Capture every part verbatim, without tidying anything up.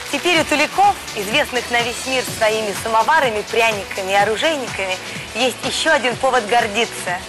Теперь у Туликов, известных на весь мир своими самоварами, пряниками и оружейниками, есть еще один повод гордиться.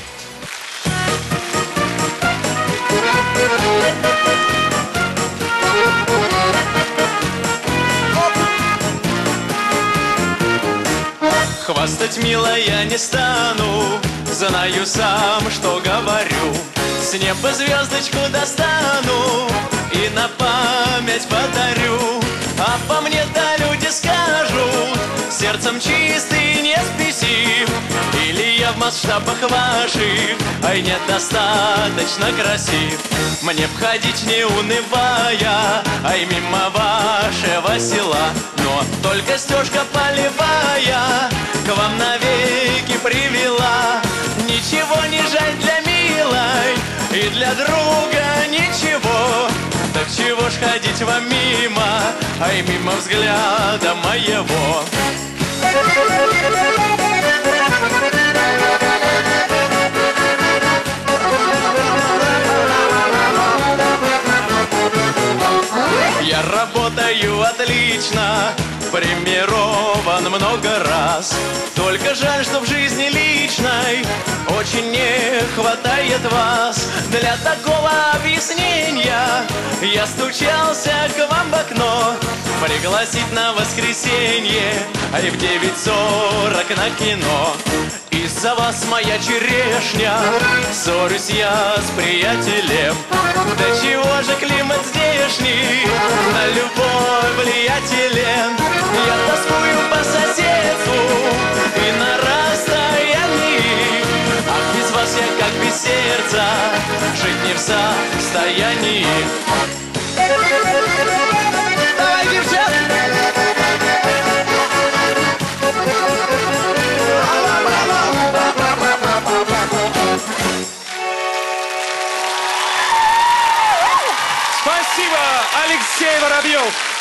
Хвастать, милая, не стану, знаю сам, что говорю. С неба звездочку достану и на память подарю. А по мне-то люди скажут, сердцем чистый, не спесив. Или я в масштабах ваших, ай, недостаточно красив. Мне б ходить не унывая, ай, мимо вашего села. Но только стежка полевая к вам навеки привела. Ничего не жаль для милой и для друга ничего. Так чего ж ходить вам мимо, ай, мимо взгляда моего. Я работаю отлично, премирован много раз. Только жаль, что в жизни личной очень не хватает вас. Для такого объяснения я стучался к вам в окно, пригласить на воскресенье, а и в девять сорок на кино. Из-за вас моя черешня, ссорюсь я с приятелем. Да чего же климат здешний на любовь влиятелен? Я тоскую по соседству и на расстоянии. Ах, без вас я как без сердца, жить не в состоянии. Давай, девчат! Спасибо, Алексей Воробьев!